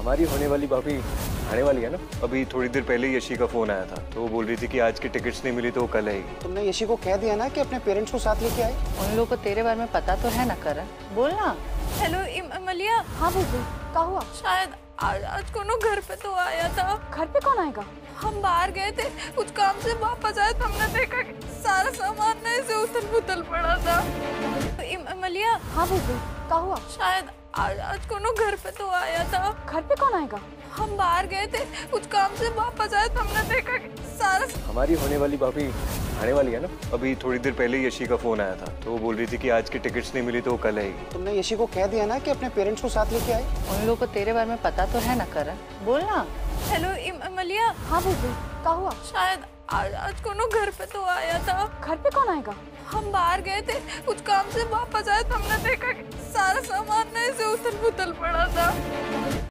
हमारी होने वाली भाभी आने वाली है ना। अभी थोड़ी देर पहले ही यशी का फोन आया था, तो वो बोल रही थी कि आज की टिकट्स नहीं मिली तो वो कल आएगी। तुमने यशी को कह दिया ना कि अपने पेरेंट्स को साथ लेके आए? उन लोगों को तेरे बारे में पता तो है ना करण, बोलना। हेलो मलिया। हाँ बुबू, क्या हुआ? शायद आज कोनो घर पे तो आया था। घर पे कौन आएगा? हम बाहर गए थे कुछ काम से, वापस आए तो हमने देखा कि सारा सामान नए से उथल पुथल पड़ा था। मलिया। हाँ बुबू, क्या हुआ? शायद आज कोनो घर पे तो आया था। घर पे कौन आएगा? हम बाहर गए थे कुछ काम से, वापस आए तो हमने देखा कि सारा हमारी होने वाली भाभी आने वाली है ना। अभी थोड़ी देर पहले ही यशी का फोन आया था, तो वो बोल रही थी कि आज की टिकट्स नहीं मिली तो वो कल आएगी। तुमने यशी को कह दिया ना कि अपने पेरेंट्स को साथ लेके आए? उन लोगों को तेरे बारे में पता तो है ना करण, बोलना। हेलो मलिया। हाँ बुबू, क्या हुआ? शायद आज कोनो घर पे तो आया था। घर पे कौन आएगा? हम बाहर गए थे कुछ काम से, वापस आए तो हमने देखा कि सारा सामान नए से उथल पुथल पड़ा था।